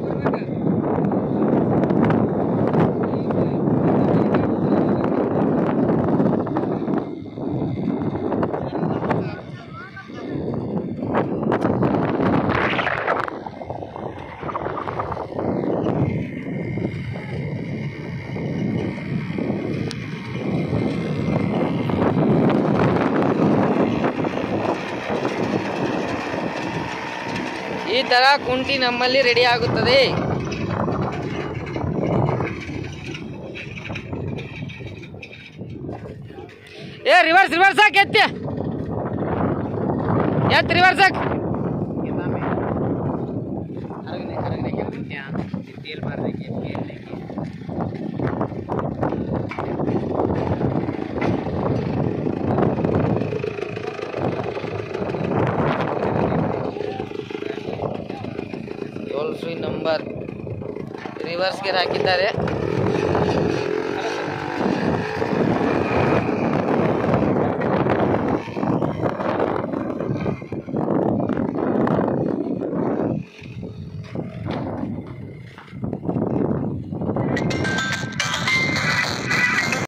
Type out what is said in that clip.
ಈ ತರ ಕುಂಟಿ ನಮ್ಮಲ್ಲಿ ರೆಡಿ ಆಗುತ್ತದೆ. ಏ ರಿವರ್ಸ್ ಹಾಕ್ ಎತ್ತಿ ರಿವರ್ಸ್ ಹಾಕ್. ಟೋಲ್ ಫ್ರೀ ನಂಬರ್ ರಿವರ್ಸ್ಗೆ ಹಾಕಿದ್ದಾರೆ.